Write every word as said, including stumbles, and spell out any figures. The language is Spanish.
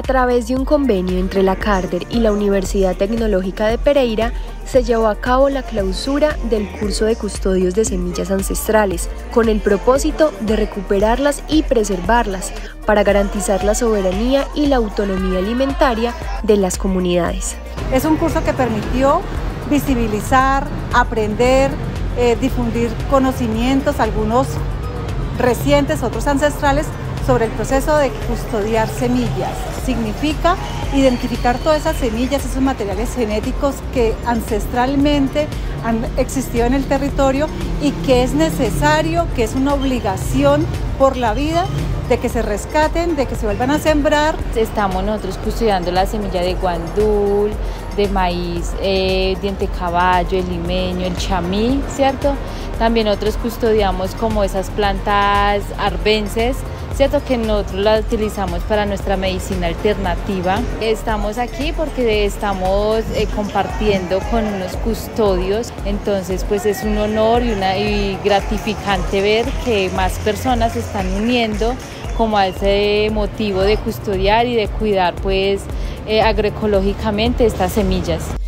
A través de un convenio entre la Carder y la Universidad Tecnológica de Pereira, se llevó a cabo la clausura del curso de custodios de semillas ancestrales, con el propósito de recuperarlas y preservarlas para garantizar la soberanía y la autonomía alimentaria de las comunidades. Es un curso que permitió visibilizar, aprender, eh, difundir conocimientos, algunos recientes, otros ancestrales, sobre el proceso de custodiar semillas. Significa identificar todas esas semillas, esos materiales genéticos que ancestralmente han existido en el territorio y que es necesario, que es una obligación por la vida de que se rescaten, de que se vuelvan a sembrar. Estamos nosotros custodiando la semilla de guandul, de maíz, eh, diente caballo, el limeño, el chamí, ¿cierto? También nosotros custodiamos como esas plantas arbences, ¿cierto? Que nosotros las utilizamos para nuestra medicina alternativa. Estamos aquí porque estamos eh, compartiendo con unos custodios, entonces pues es un honor y, una, y gratificante ver que más personas se están uniendo como a ese motivo de custodiar y de cuidar pues eh, agroecológicamente estas semillas.